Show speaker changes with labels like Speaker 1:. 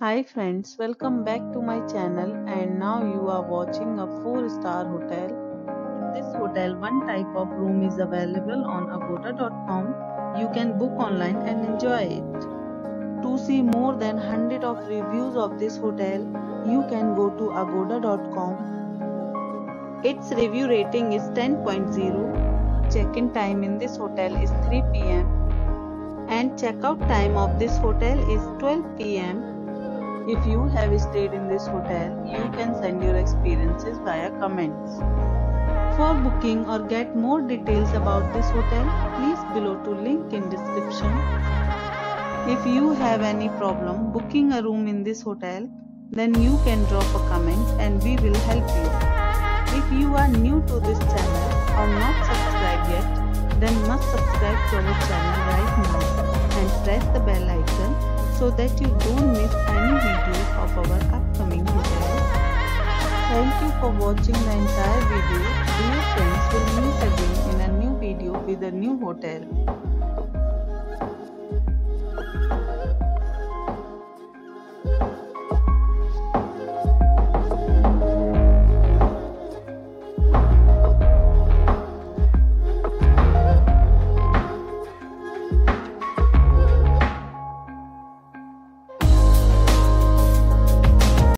Speaker 1: Hi friends, welcome back to my channel and now you are watching a 4-star hotel. In this hotel, one type of room is available on agoda.com. You can book online and enjoy it. To see more than 100 of reviews of this hotel, you can go to agoda.com. Its review rating is 10.0. Check-in time in this hotel is 3 p.m. and check-out time of this hotel is 12 p.m. If you have stayed in this hotel, you can send your experiences via comments. For booking or get more details about this hotel, please below to link in description. If you have any problem booking a room in this hotel, then you can drop a comment and we will help you. If you are new to this channel or not subscribed yet, then must subscribe to our channel right now and press the bell icon so that you don't miss any videos of our upcoming hotels. Thank you for watching the entire video. Dear friends, will meet again in a new video with a new hotel.